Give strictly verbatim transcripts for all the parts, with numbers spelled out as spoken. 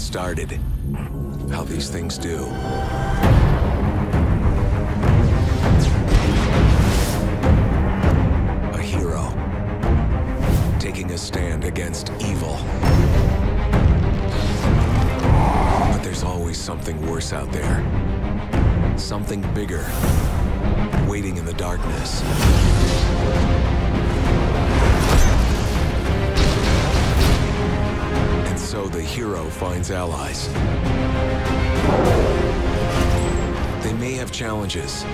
started. How these things do. A hero taking a stand against evil. But there's always something worse out there. Something bigger, waiting in the darkness. And so the hero finds allies. They may have challenges.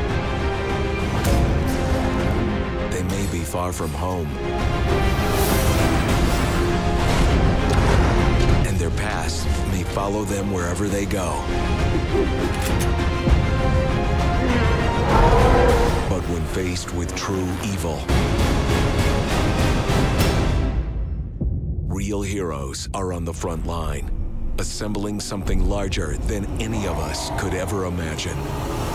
They may be far from home. And their past may follow them wherever they go. But when faced with true evil, real heroes are on the front line, assembling something larger than any of us could ever imagine.